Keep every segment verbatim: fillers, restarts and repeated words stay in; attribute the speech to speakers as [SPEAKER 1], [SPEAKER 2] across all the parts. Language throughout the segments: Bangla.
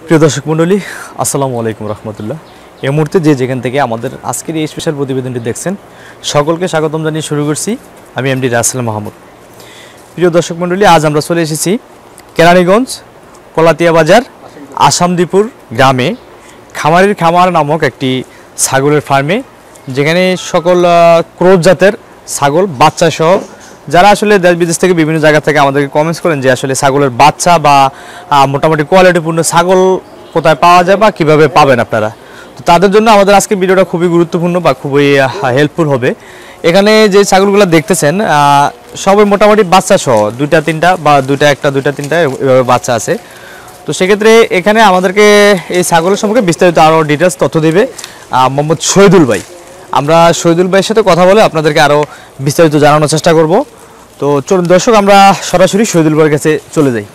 [SPEAKER 1] প্রিয় দর্শক মণ্ডলী, আসসালামু আলাইকুম রহমতুল্লাহ। এই মুহূর্তে যে যেখান থেকে আমাদের আজকের এই স্পেশাল প্রতিবেদনটি দেখছেন, সকলকে স্বাগতম জানিয়ে শুরু করছি। আমি এমডি রাসেল মাহমুদ। প্রিয় দর্শক মণ্ডলী, আজ আমরা চলে এসেছি কেরানীগঞ্জ কলাতিয়া বাজার আসামদীপুর গ্রামে খামারের খামার নামক একটি ছাগলের ফার্মে, যেখানে সকল ক্রোজ জাতের ছাগল বাচ্চা সহ যারা আসলে দেশ বিদেশ থেকে বিভিন্ন জায়গা থেকে আমাদেরকে কমেন্টস করেন যে আসলে ছাগলের বাচ্চা বা মোটামুটি কোয়ালিটিপূর্ণ ছাগল কোথায় পাওয়া যায় বা কীভাবে পাবেন আপনারা, তো তাদের জন্য আমাদের আজকে ভিডিওটা খুবই গুরুত্বপূর্ণ বা খুবই হেল্পফুল হবে। এখানে যে ছাগলগুলো দেখতেছেন সবাই মোটামুটি বাচ্চা সহ দুইটা তিনটা বা দুইটা একটা দুইটা তিনটা এভাবে বাচ্চা আছে। তো সেক্ষেত্রে এখানে আমাদেরকে এই ছাগলের সম্পর্কে বিস্তারিত আরও ডিটেলস তথ্য দেবে মোহাম্মদ শহীদুল ভাই। আমরা শহীদুল ভাইয়ের সাথে কথা বলে আপনাদেরকে আরও বিস্তারিত জানানোর চেষ্টা করব। তো চলুন দর্শক, আমরা সরাসরি শহীদুল ভাইয়ের কাছে চলে যাই।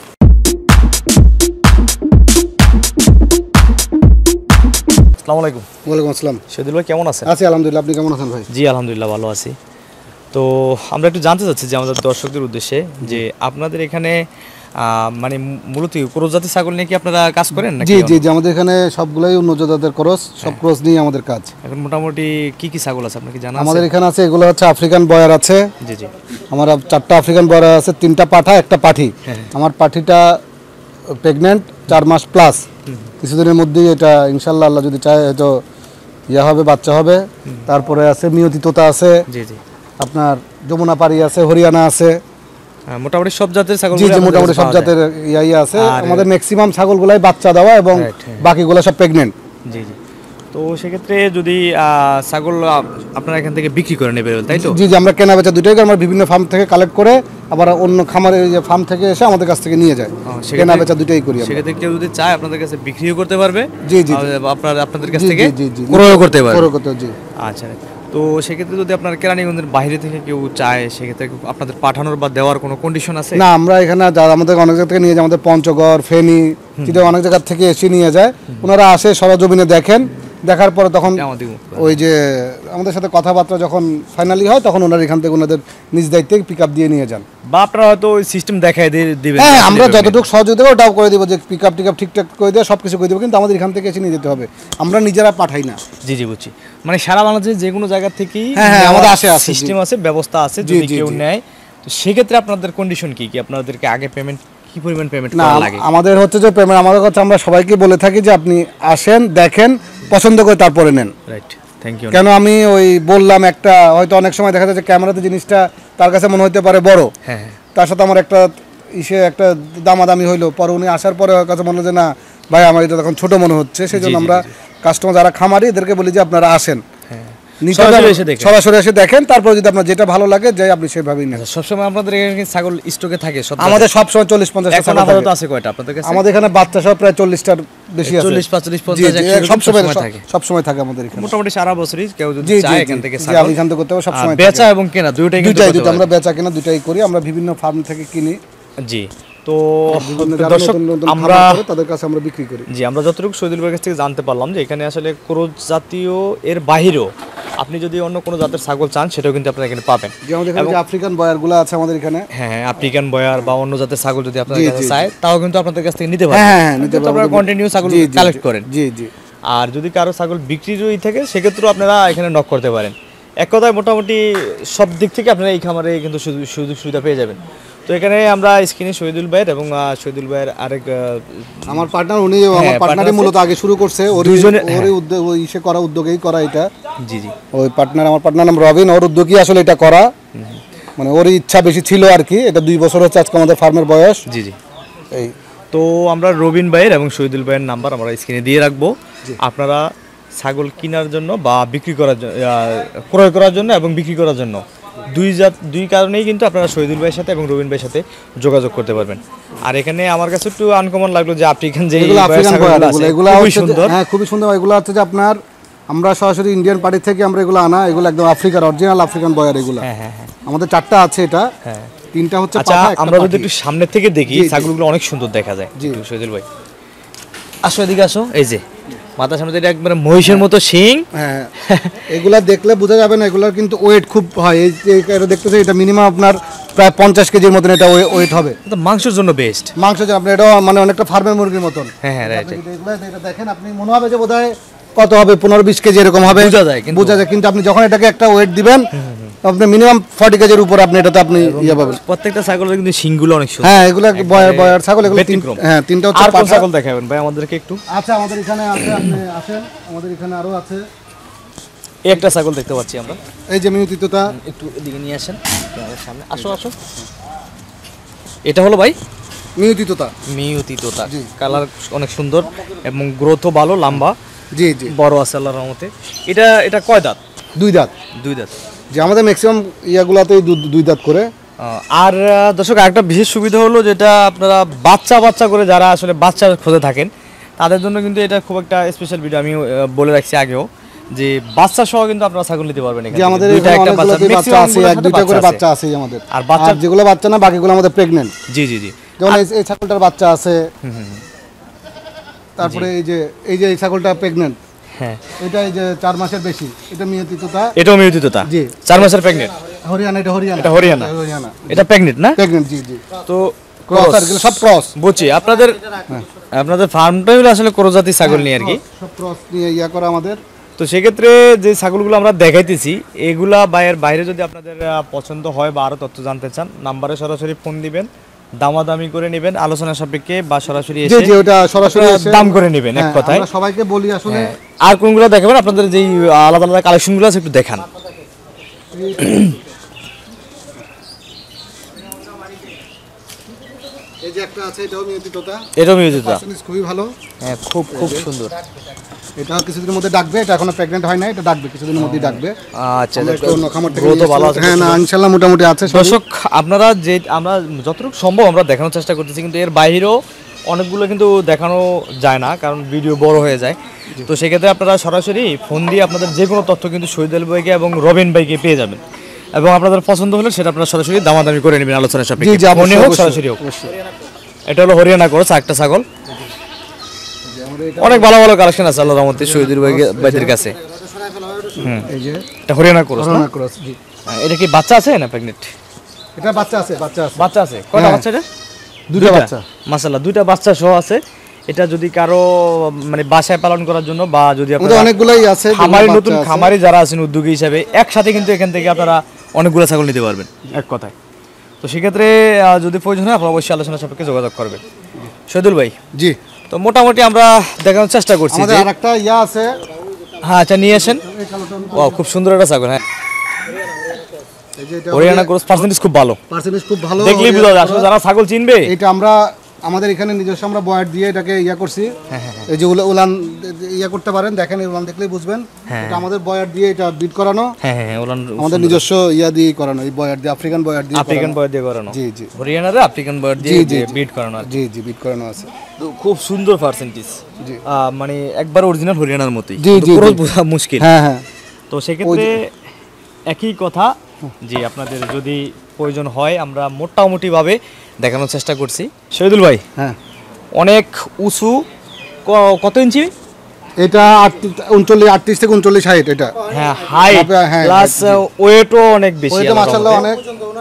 [SPEAKER 1] আসসালামু আলাইকুম।
[SPEAKER 2] ওয়ালাইকুম আসসালাম।
[SPEAKER 1] শহীদুল ভাই কেমন আছেন?
[SPEAKER 2] আছি আলহামদুলিল্লাহ, আপনি কেমন আছেন ভাই?
[SPEAKER 1] জি আলহামদুলিল্লাহ ভালো আছি। তো আমরা একটু জানতে চাচ্ছি যে আমাদের দর্শকদের উদ্দেশ্যে যে আপনাদের এখানে মানে মূলত ক্রস জাতের ছাগল নিয়ে কি আপনারা কাজ করেন নাকি?
[SPEAKER 2] জি জি জি আমাদের এখানে সবগুলাই উন্নত জাতের ক্রস, সব ক্রস নিয়ে আমাদের কাজ।
[SPEAKER 1] এখন মোটামুটি কি কি ছাগল আছে আপনার কি জানা আছে?
[SPEAKER 2] আমাদের এখানে আছে, এগুলো হচ্ছে আফ্রিকান বয়ার আছে।
[SPEAKER 1] জি জি
[SPEAKER 2] আমার চারটা আফ্রিকান বয়ার আছে, তিনটা পাঠা একটা পাঠি। আমার পাঠিটা প্রেগনেন্ট, চার মাস প্লাস। কিছুদিনের মধ্যেই এটা ইনশাল্লাহ আল্লাহ যদি চায় হয়তো ইয়া হবে, বাচ্চা হবে। তারপরে আছে মিয়তি তোতা আছে, জি জি আপনার যমুনা পাড়ি আছে, হরিয়ানা আছে।
[SPEAKER 1] মোটামুটি সব জাতের ছাগল,
[SPEAKER 2] জি জি মোটামুটি সব জাতের ইয়াই আছে। আমাদের ম্যাক্সিমাম ছাগলগুলাই বাচ্চা দেওয়া এবং বাকিগুলো সব প্রেগনেন্ট।
[SPEAKER 1] জি জি তো সেক্ষেত্রে যদি ছাগল আপনারা এখান থেকে বিক্রি করে নেবেন, তাই তো?
[SPEAKER 2] জি জি আমরা কেনা বেচা দুটোই, আমরা বিভিন্ন ফার্ম থেকে কালেক্ট করে আবার অন্য খামারের যে ফার্ম থেকে এসে আমাদের কাছ থেকে নিয়ে যায়, কেনা বেচা দুটোই করি।
[SPEAKER 1] সেক্ষেত্রে কেউ যদি চায় আপনাদের কাছে বিক্রিও করতে পারবে,
[SPEAKER 2] জি জি
[SPEAKER 1] আপনারা আপনাদের কাছ থেকে ক্রয় করতে পারবে।
[SPEAKER 2] ক্রয় করতে, জি।
[SPEAKER 1] আচ্ছা, তো সেক্ষেত্রে যদি আপনার কেরানীগঞ্জের বাইরে থেকে কেউ চায়, সেক্ষেত্রে আপনাদের পাঠানোর বা দেওয়ার কোনো কন্ডিশন আছে?
[SPEAKER 2] না, আমরা এখানে আমাদের অনেক জায়গা থেকে নিয়ে যায়, আমাদের পঞ্চগড়, ফেনী, চিটা অনেক জায়গা থেকে এসে নিয়ে যায়। ওনারা আসে, সরজমিনে দেখেন, দেখার পরে তখন ওই যে আমাদের সাথে কথাবার্তা যখন ফাইনালি হয় তখন ওনারা এখান থেকে ওনাদের নিজ দায়িত্বে পিক আপ দিয়ে নিয়ে যান,
[SPEAKER 1] বা আপনারা হয়তো ওই সিস্টেম দেখায় দিবেন।
[SPEAKER 2] হ্যাঁ, আমরা যতটুকু সহযোগিতা দেবো ওটাও করে দেবো, যে পিক আপ টিক আপ ঠিকঠাক করে দেবো, সব কিছু করে দেবো, কিন্তু আমাদের এখান থেকে এসে নিয়ে যেতে হবে, আমরা নিজেরা পাঠাই না।
[SPEAKER 1] জি জি বুঝছি, মানে সারা বাংলাদেশে যে কোনো জায়গা থেকেই
[SPEAKER 2] হ্যাঁ হ্যাঁ আমাদের আসে
[SPEAKER 1] সিস্টেম আছে, ব্যবস্থা আছে। যদি কেউ নেয় তো সেক্ষেত্রে আপনাদের কন্ডিশন কি কি? আপনাদেরকে আগে পেমেন্ট কি পরিমাণ পেমেন্ট করা লাগে?
[SPEAKER 2] আমাদের হচ্ছে যে পেমেন্ট আমাদের কাছে, আমরা সবাইকে বলে থাকি যে আপনি আসেন, দেখেন, পছন্দ করে তারপরে নেন।
[SPEAKER 1] Right, thank you.
[SPEAKER 2] কেন আমি ওই বললাম একটা, হয়তো অনেক সময় দেখা যাচ্ছে ক্যামেরাতে জিনিসটা তার কাছে মনে হতে পারে বড়, হ্যাঁ, তার সাথে আমার একটা ইসে একটা দামাদামি হইলো, পরে উনি আসার পরে ওর কাছে মনে হলো যে না ভাই আমার এটা তখন ছোট মনে হচ্ছে। সেই জন্য আমরা কাস্টমার যারা খামারি এদেরকে বলি যে আপনারা আসেন, সরাসরি এসে দেখেন, তারপর যদি আপনার যেটা ভালো লাগে যাই আপনি সেভাবেই নেন।
[SPEAKER 1] সবসময় আপনাদের এখানে ছাগল স্টকে থাকে?
[SPEAKER 2] আমাদের সবসময় চল্লিশ পঞ্চাশ
[SPEAKER 1] আছে। কয়টা আপনাদের কাছে?
[SPEAKER 2] আমাদের এখানে বাচ্চা সব প্রায় চল্লিশটার বেশি আছে।
[SPEAKER 1] চল্লিশ পঁয়তাল্লিশ পঞ্চাশ
[SPEAKER 2] সবসময় থাকে, সবসময় থাকে আমাদের এখানে
[SPEAKER 1] মোটামুটি সারা বছরই। কেউ যদি চায় এখান থেকে
[SPEAKER 2] ছাগল এখান থেকে করতে হবে, সবসময়
[SPEAKER 1] বেচা এবং কেনা দুইটাই
[SPEAKER 2] দুইটাই দুটো আমরা বেচা কেনা দুইটাই করি, আমরা বিভিন্ন ফার্ম থেকে কিনি।
[SPEAKER 1] জি, তো দর্শক আমরা
[SPEAKER 2] তাদের কাছে আমরা বিক্রি করি।
[SPEAKER 1] জি, আমরা যতটুকু শহীদুল ভাইয়ের কাছ থেকে জানতে পারলাম যে এখানে আসলে ক্রস জাতীয় এর বাহিরেও আপনি যদি অন্য কোনো জাতের ছাগল চান সেটাও কিন্তু আপনারা এখানে পাবেন।
[SPEAKER 2] যে আমাদের এখানে যে আফ্রিকান বয়ারগুলো আছে আমাদের এখানে,
[SPEAKER 1] হ্যাঁ আফ্রিকান বয়ার বা অন্য জাতের ছাগল যদি আপনাদের কাছে চায় তাও কিন্তু আপনাদের কাছ থেকে নিতে পারবেন।
[SPEAKER 2] হ্যাঁ হ্যাঁ নিতে পারবেন,
[SPEAKER 1] আপনারা কন্টিনিউ ছাগল কালেক্ট করেন।
[SPEAKER 2] জি জি
[SPEAKER 1] আর যদি কারো ছাগল বিক্রিরই থাকে সেক্ষেত্রেও আপনারা এখানে নক করতে পারেন। এক কথায় মোটামুটি সব দিক থেকে আপনারা এই খামারে কিন্তু সুযোগ সুবিধা পেয়ে যাবেন। তো এখানে আমরা স্ক্রিনে শহীদুল ভাইয়ের এবং শহীদুল ভাইয়ের আরেক
[SPEAKER 2] আমার পার্টনার, উনি আমার পার্টনারই মূলত আগে শুরু করছে, ওর ওরই উদ্যোগ, ওই ইসে করা উদ্যোগেই করা এটা।
[SPEAKER 1] জি জি
[SPEAKER 2] ওই পার্টনার, আমার পার্টনার নাম রবিন, ওর উদ্যোগই আসলে এটা করা, মানে ওর ইচ্ছা বেশি ছিল আর কি। এটা দুই বছর হচ্ছে আজকে আমাদের ফার্মের বয়স।
[SPEAKER 1] জি জি এই তো আমরা রবিন ভাইয়ের এবং শহীদুল ভাইয়ের নাম্বার আমরা স্ক্রিনে দিয়ে রাখবো। আপনারা ছাগল কেনার জন্য বা বিক্রি করার জন্য, ক্রয় করার জন্য এবং বিক্রি করার জন্য দুই জাত দুই কারণেই কিন্তু আপনারা শহীদুল ভাইয়ের সাথে এবং রবিন ভাইয়ের সাথে যোগাযোগ করতে পারবেন। আর এখানে আমার কাছে একটু আনকমন লাগলো যে আফ্রিকান যে
[SPEAKER 2] এগুলো খুবই সুন্দর, হ্যাঁ খুবই সুন্দর। এগুলো হচ্ছে যে আপনার আমরা সরাসরি ইন্ডিয়ান পার্টি থেকে আমরা এগুলো আনা, এগুলো একদম আফ্রিকার অরিজিনাল আফ্রিকান বয়ার এগুলো। হ্যাঁ হ্যাঁ আমাদের চারটা আছে, এটা হ্যাঁ তিনটা হচ্ছে পাঠা।
[SPEAKER 1] আমরা যদি একটু সামনে থেকে দেখি ছাগলগুলো অনেক সুন্দর দেখা যায়। জি শহীদুল ভাই আসো, এদিকে আসো। এই যে মাথার সামনে এটা একবারে মহিষের মতো শিং।
[SPEAKER 2] হ্যাঁ এগুলা দেখলে বোঝা যাবে না, এগুলার কিন্তু ওয়েট খুব হয়। এই যে এটা দেখতেছে, এটা মিনিমাম আপনার প্রায় পঞ্চাশ কেজির মতন এটা ওয়েট হবে।
[SPEAKER 1] তো মাংসের জন্য বেস্ট।
[SPEAKER 2] মাংস যে আপনি এটা মানে অনেকটা ফার্মের মুরগির মতন।
[SPEAKER 1] হ্যাঁ হ্যাঁ রাইট।
[SPEAKER 2] এটা দেখেন আপনি মনে হবে যে বোধহয় কত হবে পনেরো বিশ কেজি এরকম হবে,
[SPEAKER 1] বোঝা যায় কিন্তু
[SPEAKER 2] বোঝা যায় কিন্তু আপনি যখন এটাকে একটা ওয়েট দিবেন আপনি মিনিমাম ফর্টি কেজির উপর আপনি এটাতে আপনি ইয়ে পাবেন।
[SPEAKER 1] প্রত্যেকটা ছাগলের কিন্তু শিংগুলো অনেক সুন্দর।
[SPEAKER 2] হ্যাঁ এগুলো বয়ার বয়ার ছাগল, এগুলো হ্যাঁ তিনটা হচ্ছে।
[SPEAKER 1] আর কোন ছাগল দেখাবেন ভাই আমাদেরকে একটু?
[SPEAKER 2] আচ্ছা আমাদের এখানে আছে, আপনি আসেন, আমাদের এখানে আরো আছে।
[SPEAKER 1] এই একটা ছাগল দেখতে পাচ্ছি আমরা,
[SPEAKER 2] এই যে মিউতিতোতা,
[SPEAKER 1] একটু এদিকে নিয়ে আসেন আমাদের সামনে, আসো আসো। এটা হলো ভাই
[SPEAKER 2] মিউতিতোতা।
[SPEAKER 1] মিউতিতোতা, কালার অনেক সুন্দর এবং গ্রোথও ভালো, লম্বা,
[SPEAKER 2] জি জি
[SPEAKER 1] বড় আছে আল্লাহর রহমতে। এটা এটা কয় দাঁত?
[SPEAKER 2] দুই দাঁত।
[SPEAKER 1] দুই দাঁত।
[SPEAKER 2] যে আমাদের ম্যাক্সিমাম ইয়াগুলাতেই দুই দাঁত করে।
[SPEAKER 1] আর দর্শক আরেকটা বিশেষ সুবিধা হলো যেটা আপনারা বাচ্চা বাচ্চা করে যারা আসলে বাচ্চা খুঁজে থাকেন তাদের জন্য কিন্তু এটা খুব একটা স্পেশাল ভিডিও, আমি বলে রাখছি আগেও যে বাচ্চা সহ কিন্তু আপনারা ছাগল নিতে পারবেন এখানে।
[SPEAKER 2] যে আমাদের দুইটা একটা বাচ্চা আছে, এক দুইটা করে বাচ্চা আছে আমাদের। আর বাচ্চা যেগুলো বাচ্চা না বাকিগুলো আমাদের প্রেগন্যান্ট।
[SPEAKER 1] জি জি জি।
[SPEAKER 2] যেমন এই ছাগলটার বাচ্চা আছে, তারপরে এই যে এই যে এই ছাগলটা প্রেগন্যান্ট। হ্যাঁ এটা এই যে চার মাসের বেশি, এটা মিউতিতোতা।
[SPEAKER 1] এটাও মিউতিতোতা, জি চার মাসের প্রেগন্যান্ট।
[SPEAKER 2] হরিয়ানা, এটা হরিয়ানা,
[SPEAKER 1] এটা হরিয়ানা, হরিয়ানা। এটা প্রেগন্যান্ট না?
[SPEAKER 2] প্রেগন্যান্ট, জি জি।
[SPEAKER 1] তো
[SPEAKER 2] ক্রস আর এগুলো সব ক্রস।
[SPEAKER 1] বুঝছি আপনাদের আপনাদের ফার্মটাই হলো আসলে ক্রসজাতি ছাগল নিয়ে আর কি,
[SPEAKER 2] সব ক্রস নিয়ে ইয়া করা আমাদের।
[SPEAKER 1] তো সেক্ষেত্রে যে ছাগলগুলো আমরা দেখাইতেছি এগুলা বাইরের বাইরে যদি আপনাদের পছন্দ হয় বা আরও তথ্য জানতে চান, নাম্বারে সরাসরি ফোন দিবেন, দামাদামি করে নেবেন আলোচনা সাপেক্ষে, বা সরাসরি এসে
[SPEAKER 2] জি ওটা সরাসরি
[SPEAKER 1] দাম করে নেবেন এক কথায়।
[SPEAKER 2] আমরা সবাইকে বলি আসলে।
[SPEAKER 1] আর কোনগুলো দেখাবেন আপনাদের যেই আলাদা আলাদা কালেকশনগুলো আছে একটু দেখান।
[SPEAKER 2] এই যে একটা আছে, এটাও মিউতিতোতা।
[SPEAKER 1] এটাও মিউতিতোতা,
[SPEAKER 2] খুবই ভালো।
[SPEAKER 1] হ্যাঁ খুব খুব সুন্দর।
[SPEAKER 2] এটা কিছুদিনের মধ্যে ডাকবে, এটা এখনো প্রেগন্যান্ট হয় না, এটা ডাকবে কিছুদিনের মধ্যেই ডাকবে।
[SPEAKER 1] আচ্ছা
[SPEAKER 2] গ্রোথ ভালো আছে। হ্যাঁ না ইনশাআল্লাহ মোটামুটি আছে।
[SPEAKER 1] দর্শক আপনারা যে আমরা যতটুকু সম্ভব আমরা দেখানোর চেষ্টা করতেছি, কিন্তু এর বাইরেও অনেকগুলো কিন্তু দেখানো যায় না কারণ ভিডিও বড় হয়ে যায়। তো সেক্ষেত্রে আপনারা সরাসরি ফোন দিয়ে আপনাদের যে কোনো তথ্য কিন্তু শহীদুল ভাইকে এবং রবিন ভাইকে পেয়ে যাবেন, এবং আপনাদের পছন্দ হলে সেটা আপনারা সরাসরি দামাদামি করে নেবেন আলোচনার সাপেক্ষে, ফোনে হোক সরাসরি হোক। এটা হলো হরিয়ানা ক্রস, একটা ছাগল। অনেক ভালো ভালো কালেকশন আছে আল্লাহর রহমতে শহীদুল ভাইদের কাছে। হুম এই যে এটা হরিয়ানা ক্রস। হরিয়ানা ক্রস, জি। এটা কি বাচ্চা আছে না প্রেগন্যান্ট?
[SPEAKER 2] এটা বাচ্চা আছে, বাচ্চা আছে,
[SPEAKER 1] বাচ্চা আছে। কয়টা বাচ্চা এটা?
[SPEAKER 2] দুইটা বাচ্চা
[SPEAKER 1] মাশাআল্লাহ, দুইটা বাচ্চা সহ আছে। এটা যদি কারো মানে বাসায় পালন করার জন্য বা যদি
[SPEAKER 2] আপনারা অনেকগুলাই আছে
[SPEAKER 1] খামারি, নতুন খামারি যারা আছেন উদ্যোগী হিসেবে একসাথে কিন্তু এখান থেকে আপনারা অনেকগুলো ছাগল নিতে পারবেন এক কথায়। তো সেক্ষেত্রে যদি প্রয়োজন হয় আপনারা অবশ্যই আলোচনা সাপেক্ষে যোগাযোগ করবেন। শহীদুল ভাই,
[SPEAKER 2] জি।
[SPEAKER 1] তো মোটামুটি আমরা দেখানোর চেষ্টা করছি।
[SPEAKER 2] আমাদের আরেকটা ইয়া আছে।
[SPEAKER 1] হ্যাঁ আচ্ছা নিয়ে আসেন। ও খুব সুন্দর একটা ছাগল। হ্যাঁ হরিয়ানা ক্রস, পার্সেন্টেজ খুব ভালো,
[SPEAKER 2] পার্সেন্টেজ খুব ভালো।
[SPEAKER 1] দেখলেই বুঝা যায় আসলে যারা ছাগল চিনবে।
[SPEAKER 2] এটা আমরা আমাদের এখানে নিজস্ব আমরা বয়ার দিয়ে এটাকে ইয়া করছি। এই যে উলান ইয়া করতে পারেন, দেখেন এই উলান দেখলেই বুঝবেন। এটা আমাদের বয়ার দিয়ে এটা বিট করানো। হ্যাঁ হ্যাঁ উলান আমাদের নিজস্ব ইয়া দিয়ে করানো, এই বয়ার দিয়ে, আফ্রিকান বয়ার দিয়ে,
[SPEAKER 1] আফ্রিকান বয়ার দিয়ে করানো।
[SPEAKER 2] জি জি
[SPEAKER 1] হরিয়ানার আফ্রিকান বয়ার দিয়ে বিট করানো।
[SPEAKER 2] জি জি বিট করানো আছে।
[SPEAKER 1] তো খুব সুন্দর পার্সেন্টেজ, জি মানে একবার অরিজিনাল হরিয়ানার মতোই,
[SPEAKER 2] জি জি
[SPEAKER 1] পুরো বোঝা মুশকিল।
[SPEAKER 2] হ্যাঁ হ্যাঁ।
[SPEAKER 1] তো সেক্ষেত্রে একই কথা যে আপনাদের যদি প্রয়োজন হয় আমরা মোটামুটিভাবে দেখানোর চেষ্টা করছি। শহীদুল ভাই,
[SPEAKER 2] হ্যাঁ
[SPEAKER 1] অনেক উঁচু, কত ইঞ্চি
[SPEAKER 2] এটা? উনচল্লিশ, আটত্রিশ থেকে উনচল্লিশ হাইট এটা।
[SPEAKER 1] হ্যাঁ হাইট প্লাস ওয়েটও অনেক বেশি।
[SPEAKER 2] ওয়েটও মাশাআল্লাহ অনেক।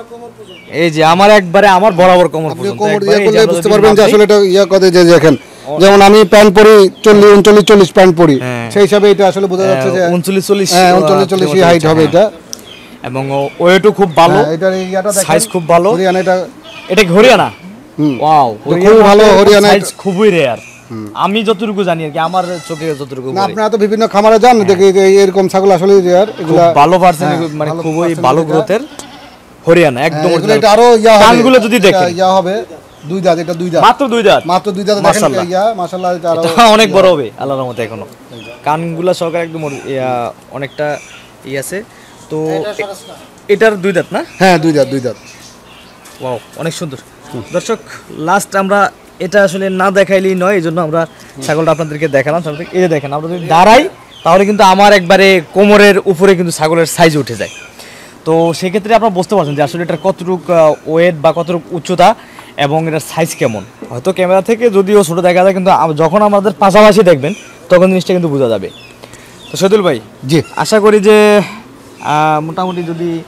[SPEAKER 1] এই যে আমার একবারে আমার বরাবর কোমর পর্যন্ত,
[SPEAKER 2] একবারে ইয়া করলে বুঝতে পারবেন যে আসলে এটা ইয়া করে। যে দেখেন যেমন আমি প্যান্ট পরি চল্লিশ, উনচল্লিশ চল্লিশ প্যান্ট পরি, সেই হিসাবে এটা আসলে বোঝা যাচ্ছে যে
[SPEAKER 1] উনচল্লিশ চল্লিশ,
[SPEAKER 2] হ্যাঁ উনচল্লিশ চল্লিশ হাইট হবে এটা।
[SPEAKER 1] এবং ওয়েটও খুব ভালো,
[SPEAKER 2] এটার ইয়াটা দেখেন,
[SPEAKER 1] সাইজ খুব ভালো।
[SPEAKER 2] হরিয়ানা, এটা
[SPEAKER 1] এটা কি হরিয়ানা? ওয়াও,
[SPEAKER 2] খুব ভালো হরিয়ানা,
[SPEAKER 1] সাইজ খুবই রেয়ার। আমি যতটুকু জানি আর কি, আমার চোখে যতটুকু।
[SPEAKER 2] না আপনারা তো বিভিন্ন খামারে যান, দেখি এরকম ছাগল আসলে রেয়ার। এগুলা
[SPEAKER 1] ভালো পার্সেন্ট, মানে খুবই ভালো গ্রোথের হরিয়ানা একদম।
[SPEAKER 2] এটা আরো ইয়া হবে,
[SPEAKER 1] কানগুলো যদি দেখেন
[SPEAKER 2] ইয়া হবে, দুই দাঁত, এটা দুই দাঁত,
[SPEAKER 1] মাত্র দুই দাঁত,
[SPEAKER 2] মাত্র দুই দাঁত। দেখেন ইয়া মাশাআল্লাহ, এটা আরো
[SPEAKER 1] অনেক বড় হবে আল্লাহর রহমতে। এখনো কানগুলো সরকার একদম অনেকটা ই আছে। তো এটার দুই দাঁত না?
[SPEAKER 2] হ্যাঁ দুই দাঁত, দুই দাঁত।
[SPEAKER 1] ওয়াও অনেক সুন্দর। দর্শক লাস্ট আমরা এটা আসলে না দেখাইলেই নয়, এই জন্য আমরা ছাগলটা আপনাদেরকে দেখালাম। এই যে দেখেন, আমরা যদি দাঁড়াই তাহলে কিন্তু আমার একবারে কোমরের উপরে কিন্তু ছাগলের সাইজ উঠে যায়। তো সেক্ষেত্রে আপনারা বুঝতে পারছেন যে আসলে এটার কতটুক ওয়েট বা কতটুক উচ্চতা এবং এটার সাইজ কেমন। হয়তো ক্যামেরা থেকে যদিও ছোটো দেখা যায়, কিন্তু যখন আমাদের পাশাপাশি দেখবেন তখন জিনিসটা কিন্তু বোঝা যাবে। তো শহীদুল ভাই,
[SPEAKER 2] জি
[SPEAKER 1] আশা করি যে মোটামুটি যদি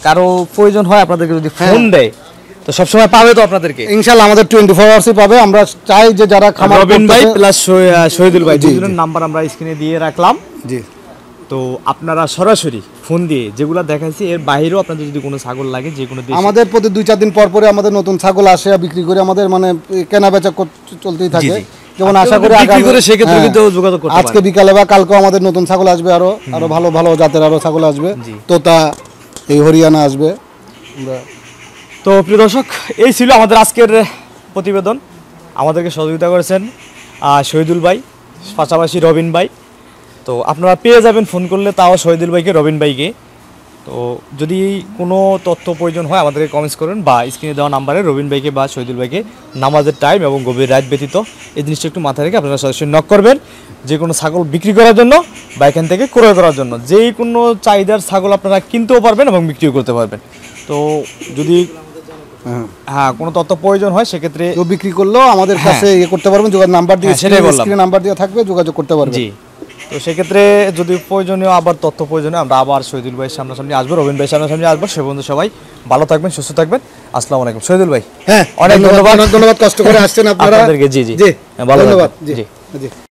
[SPEAKER 1] কারো প্রয়োজন হয় আপনাদেরকে যদি ফোন দেয় তো সবসময় পাবে তো আপনাদেরকে?
[SPEAKER 2] ইনশাআল্লাহ আমাদের টোয়েন্টি ফোর আওয়ার্সই পাবে। আমরা চাই যে যারা খামার
[SPEAKER 1] রবিন ভাই
[SPEAKER 2] করতেছে-
[SPEAKER 1] প্লাস শহীদুল ভাই
[SPEAKER 2] জি,
[SPEAKER 1] দুজনের নাম্বার আমরা স্ক্রিনে দিয়ে রাখলাম।
[SPEAKER 2] জি
[SPEAKER 1] তো আপনারা সরাসরি ফোন দিয়ে যেগুলো দেখাইছি এর বাইরেও আপনাদের যদি কোনো ছাগল লাগে যে কোনো দেশি-
[SPEAKER 2] আমাদের প্রতি দুই চার দিন পর পরে আমাদের নতুন ছাগল আসে আর বিক্রি করে আমাদের মানে কেনা বেচা কর- চলতেই থাকে।
[SPEAKER 1] জি।
[SPEAKER 2] যেমন
[SPEAKER 1] আপনি
[SPEAKER 2] আশা করি
[SPEAKER 1] বিক্রি
[SPEAKER 2] আগামী-
[SPEAKER 1] করে সেক্ষেত্রে
[SPEAKER 2] হ্যাঁ,
[SPEAKER 1] কিন্তু যোগাযোগ করতে
[SPEAKER 2] আজকে বিকালে বা কালকেও আমাদের নতুন ছাগল আসবে, আরো আরো ভালো ভালো জাতের আরো ছাগল আসবে।
[SPEAKER 1] জি।
[SPEAKER 2] তোতা এই হরিয়ানা আসবে। আমরা-
[SPEAKER 1] তো প্রিয় দর্শক, এই ছিল আমাদের আজকের প্রতিবেদন। আমাদেরকে সহযোগিতা করেছেন আহ, শহীদুল ভাই, পাশাপাশি রবিন ভাই। তো আপনারা পেয়ে যাবেন ফোন করলে, তাও শহীদুল ভাইকে, রবিন ভাইকে। তো যদি কোনো তথ্য প্রয়োজন হয় আমাদেরকে কমেন্টস করুন বা স্ক্রিনে দেওয়া নাম্বারে রবিন ভাইকে বা শহীদুল ভাইকে নামাজের টাইম এবং গভীর রাত ব্যতীত এই জিনিসটা একটু মাথায় রেখে আপনারা সরাসরি নক করবেন যে কোনো ছাগল বিক্রি করার জন্য বা এখান থেকে ক্রয় করার জন্য। যেই কোনো চাহিদার ছাগল আপনারা কিনতেও পারবেন এবং বিক্রিও করতে পারবেন। তো যদি
[SPEAKER 2] হ্যাঁ।
[SPEAKER 1] হ্যাঁ কোনো তথ্য প্রয়োজন হয় সেক্ষেত্রে
[SPEAKER 2] কেউ বিক্রি করলেও আমাদের কাছে ইয়ে করতে পারবেন, যোগাযোগ নাম্বার দিয়ে
[SPEAKER 1] হ্যাঁ, সেটাই বললাম।
[SPEAKER 2] স্ক্রিনে নাম্বার দেওয়া থাকবে, যোগাযোগ করতে পারবেন।
[SPEAKER 1] জি। তো সেক্ষেত্রে যদি প্রয়োজনীয় আবার তথ্য প্রয়োজনীয় আমরা আবার শহীদুল ভাইয়ের সামনাসামনি আসবো, রবিন ভাইয়ের সামনাসামনি আসবো। সে পর্যন্ত সবাই ভালো থাকবেন, সুস্থ থাকবেন। আসসালামু আলাইকুম। শহীদুল ভাই
[SPEAKER 2] হ্যাঁ,
[SPEAKER 1] অনেক ধন্যবাদ।
[SPEAKER 2] ধন্যবাদ, কষ্ট করে আসছেন আপনারা।
[SPEAKER 1] আপনাদেরকে। জি জি
[SPEAKER 2] জি
[SPEAKER 1] হ্যাঁ, ভালো
[SPEAKER 2] ধন্যবাদ।
[SPEAKER 1] থাকবেন।
[SPEAKER 2] জি
[SPEAKER 1] জি
[SPEAKER 2] জি